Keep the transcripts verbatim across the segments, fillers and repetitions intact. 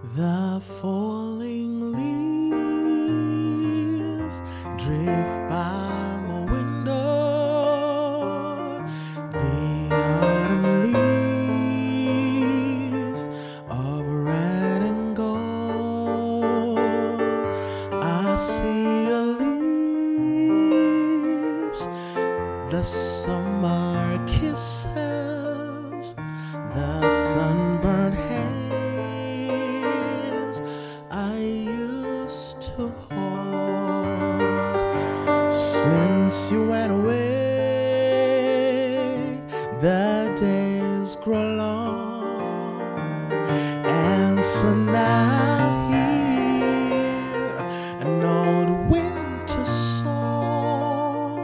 The falling leaves drift by my window. The autumn leaves of red and gold. I see your lips, the summer kisses, the sunburned hands I used to hold. Since you went away, the days grow long, and so now I hear an old winter song.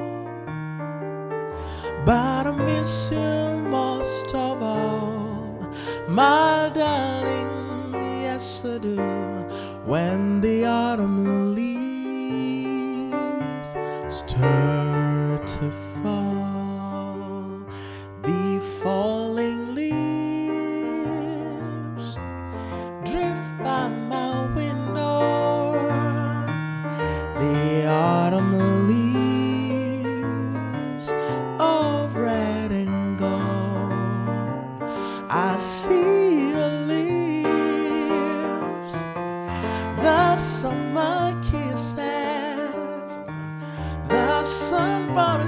But I miss you most of all, my darling. Yes, I do. When the autumn leaves start to fall, the falling leaves drift by my window. The autumn leaves of red and gold. I see your lips, the summer kisses, the sunburned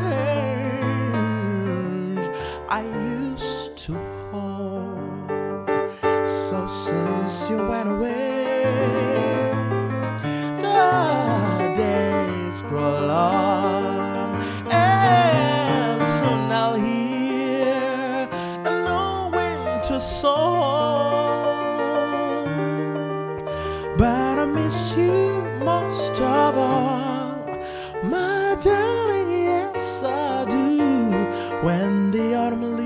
hands I used to hold. So since you went away, the days grow long, and soon I'll hear an old winter song. But I miss you most of all, my darling. Yes, I do. When the autumn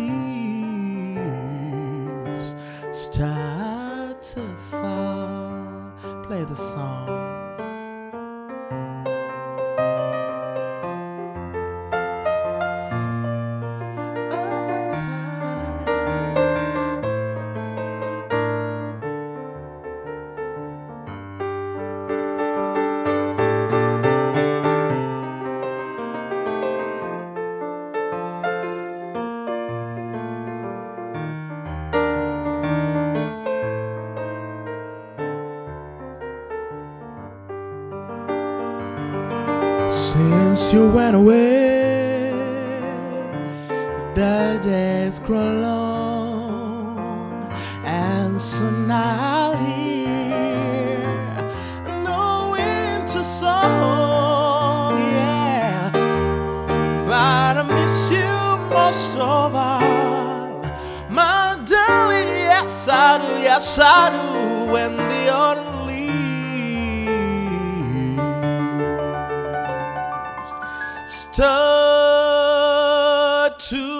leaves start to fall. Play the song. Since you went away, the days grow long, and soon I'll hear no winter song, yeah. But I miss you most of all, my darling. Yes, I do, yes, I do. When the autumn leaves start to